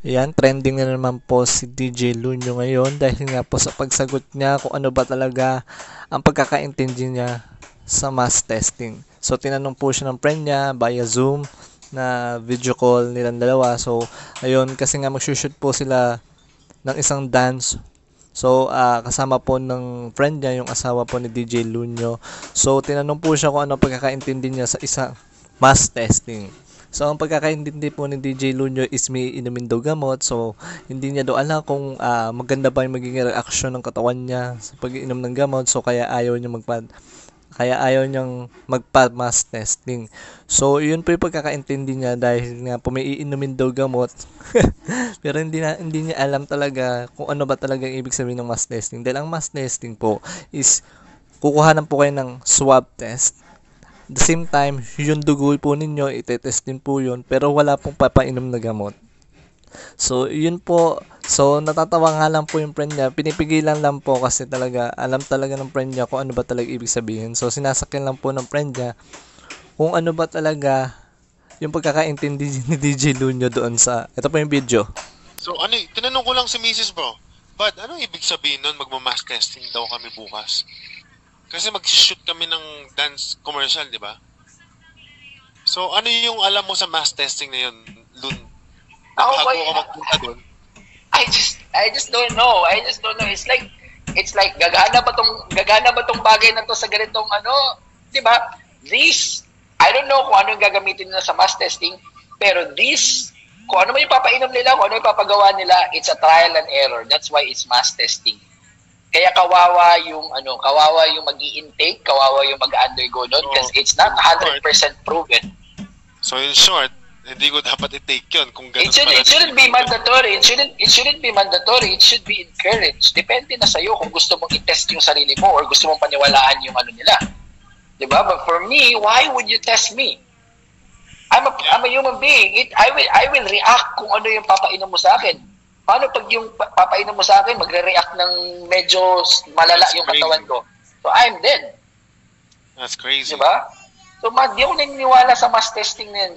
Yan, trending na naman po si DJ Lunyo ngayon dahil nga po sa pagsagot niya kung ano ba talaga ang pagkakaintindi niya sa mass testing. So, tinanong po siya ng friend niya via Zoom na video call nilang dalawa. So, ayun, kasi nga magsushoot po sila ng isang dance. So, kasama po ng friend niya, yung asawa po ni DJ Lunyo. So, tinanong po siya kung ano pagkakaintindi niya sa isang mass testing. So, ang pagkakaintindi po ni DJ Lunyo is may inumin daw gamot. So, hindi niya daw alam kung maganda ba yung magiging reaksyon ng katawan niya sa pag-inom ng gamot. So, kaya ayaw niyang magpa-mass testing. So, yun po yung pagkakaintindi niya dahil nga po may iinumin daw gamot. Pero hindi niya alam talaga kung ano ba talaga ang ibig sabihin ng mass testing. Dahil ang mass testing po is kukuhanan po kayo ng swab test. At the same time, yung dugo po ninyo, itetest din po yun, pero wala pong papainom na gamot. So, yun po. So, natatawa nga lang po yung friend niya. Pinipigilan lang po kasi talaga, alam talaga ng friend niya kung ano ba talaga ibig sabihin. So, sinasakyan lang po ng friend niya kung ano ba talaga yung pagkakaintindi ni DJ Lunyo doon sa, ito po yung video. So ano, tinanong ko lang si Mrs. Bro, Bad, ano ibig sabihin nun magmamass testing daw kami bukas? Kasi mag-shoot kami ng dance commercial, di ba? So ano yung alam mo sa mass testing na yun, Lun? Ako Bago ba, ka magpunta doon? I just don't know. I just don't know. It's like gagana ba tong bagay na to sa ganitong ano, 'di ba? I don't know kung ano yung gagamitin nila sa mass testing, pero kung ano man yung papainom nila, kung ano yung papagawa nila, it's a trial and error. That's why it's mass testing. Kaya kawawa yung mag-i-intake, kawawa yung mag-undergo nun because it's not 100% proven. So in short, hindi ko dapat i-take yun kung ganun It shouldn't be mandatory. It shouldn't be mandatory. It should be encouraged. Depende na sa'yo kung gusto mong i-test yung sarili mo or gusto mong paniwalaan yung ano nila. Diba? But for me, why would you test me? I'm a human being. I will react kung ano yung papainom mo sa akin. Paano pag yung papainom mo sa akin, magre-react ng medyo malala yung katawan ko? So I'm dead. That's crazy. Diba? So di ako naniniwala sa mass testing na yan.